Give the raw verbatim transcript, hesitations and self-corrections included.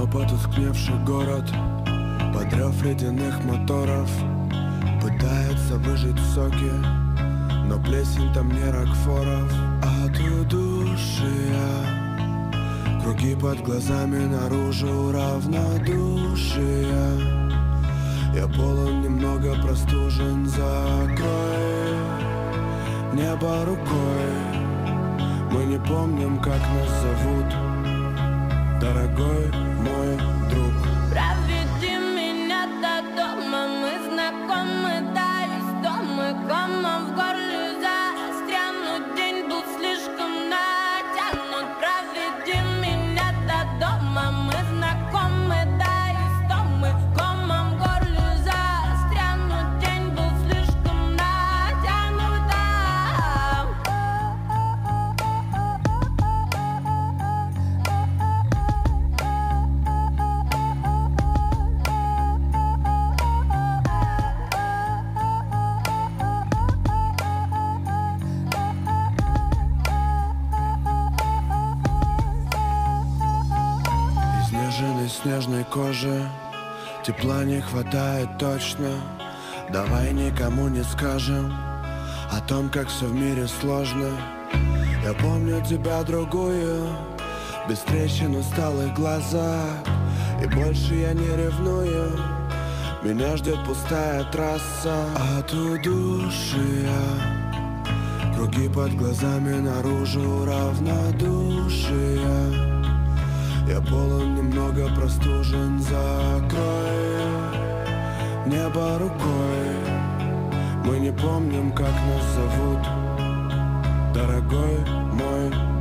потускневший город под рев ледяных моторов пытается выжить соки, но плесень там не рокфоров. От удушья круги под глазами, наружу равнодушия. Я полон, немного простужен, закрой небо рукой. Мы не помним, как нас зовут, дорогой мой друг. Проведи меня до дома, мы знакомы, да, истомы. Комом в горле застрянут, день был слишком натянут. Проведи меня до дома, мы знакомы, да, истомы. Комом в горле застрянут, день был слишком натянут. Изнеженной снежной кожи тепла не хватает точно. Давай никому не скажем о том, как все в мире сложно. Я помню тебя другую, без трещин, усталых глазах. И больше я не ревную, меня ждет пустая трасса. От удушья круги под глазами, наружу равнодушия. Я полон, немного простужен, закрой небо рукой. Мы не помним, как нас зовут, дорогой мой